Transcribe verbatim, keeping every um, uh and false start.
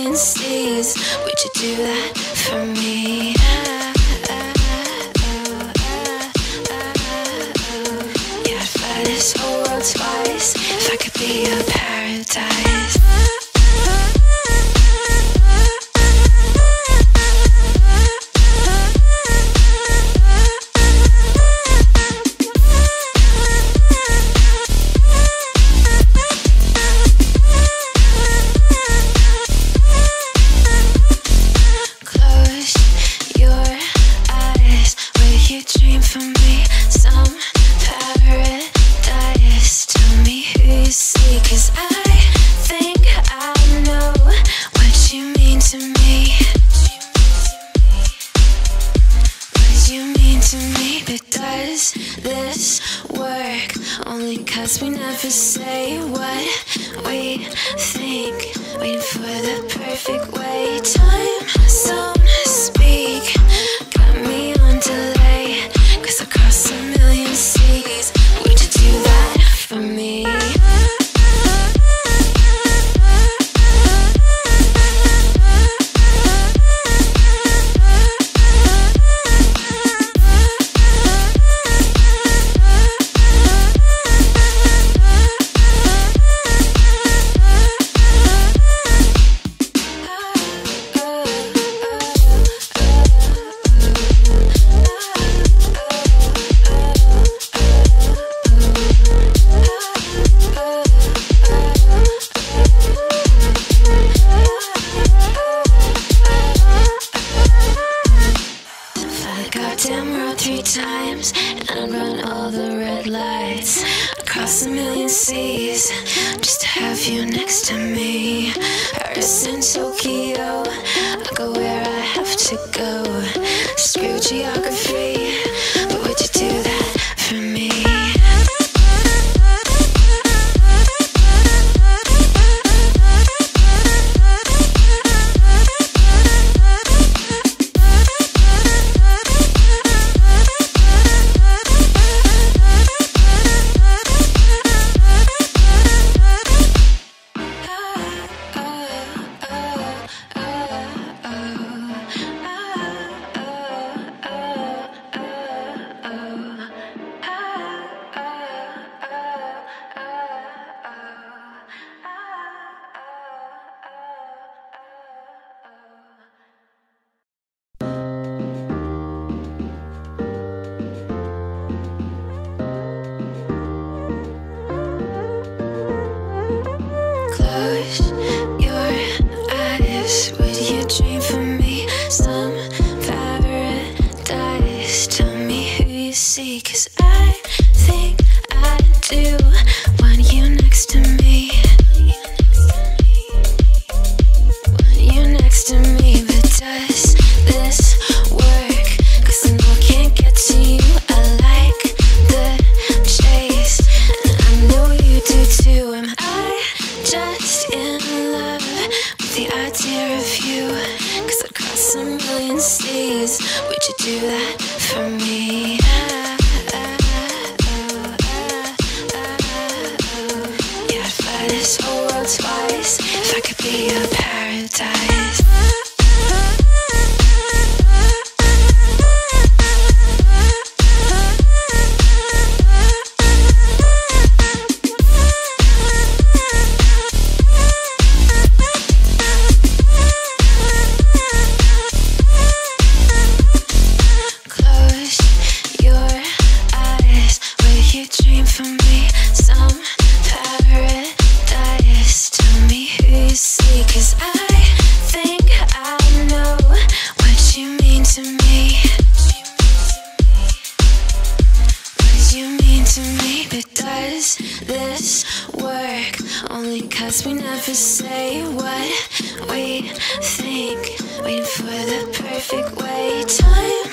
million seas. Would you do that for me? Yeah, I'd fly this whole world twice if I could be your paradise. This work only cause we never say what we think, waiting for the perfect way. Time zone speak, got me on delay, cause across a million seas. Would you do that for me? Goddamn road three times, and I'd run all the red lights across a million seas just to have you next to me. Paris and Tokyo, I go where I have to go. Screw geography, but would you do that for me? Close your eyes, would you dream for me some paradise? Tell me who you see, cause I think I do want you next to me. Want you next to me, but does this work? Cause I know I can't get to you, I like the chase, and I know you do too. Am I just in love with the idea of you? Cause I'd cross a million seas. Would you do that for me? Yeah, I'd fly this whole world twice if I could be your paradise. This work only cause we never say what we think, waiting for the perfect way. Time